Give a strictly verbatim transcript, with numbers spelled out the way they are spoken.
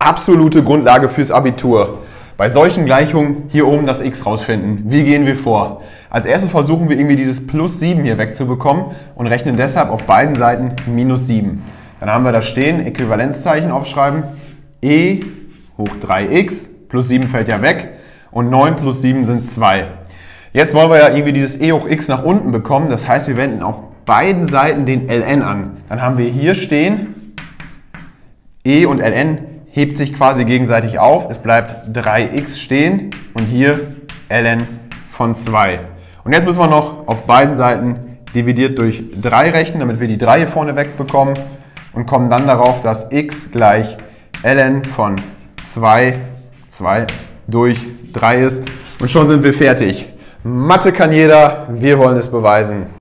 absolute Grundlage fürs Abitur. Bei solchen Gleichungen hier oben das x rausfinden. Wie gehen wir vor? Als erstes versuchen wir irgendwie dieses plus sieben hier wegzubekommen und rechnen deshalb auf beiden Seiten minus sieben. Dann haben wir da stehen, Äquivalenzzeichen aufschreiben, e hoch drei x, plus sieben fällt ja weg und neun plus sieben sind zwei. Jetzt wollen wir ja irgendwie dieses e hoch x nach unten bekommen, das heißt, wir wenden auf beiden Seiten den ln an. Dann haben wir hier stehen, e und ln hebt sich quasi gegenseitig auf, es bleibt drei x stehen und hier ln von zwei. Und jetzt müssen wir noch auf beiden Seiten dividiert durch drei rechnen, damit wir die drei hier vorne wegbekommen und kommen dann darauf, dass x gleich ln von zwei, zwei durch drei ist und schon sind wir fertig. Mathe kann jeder, wir wollen es beweisen.